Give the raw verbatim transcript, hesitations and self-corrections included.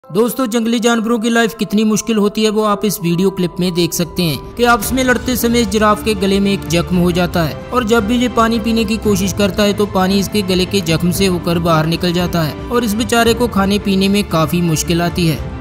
दोस्तों, जंगली जानवरों की लाइफ कितनी मुश्किल होती है वो आप इस वीडियो क्लिप में देख सकते हैं कि आपस में लड़ते समय जिराफ के गले में एक जख्म हो जाता है और जब भी ये पानी पीने की कोशिश करता है तो पानी इसके गले के जख्म से होकर बाहर निकल जाता है और इस बेचारे को खाने पीने में काफी मुश्किल आती है।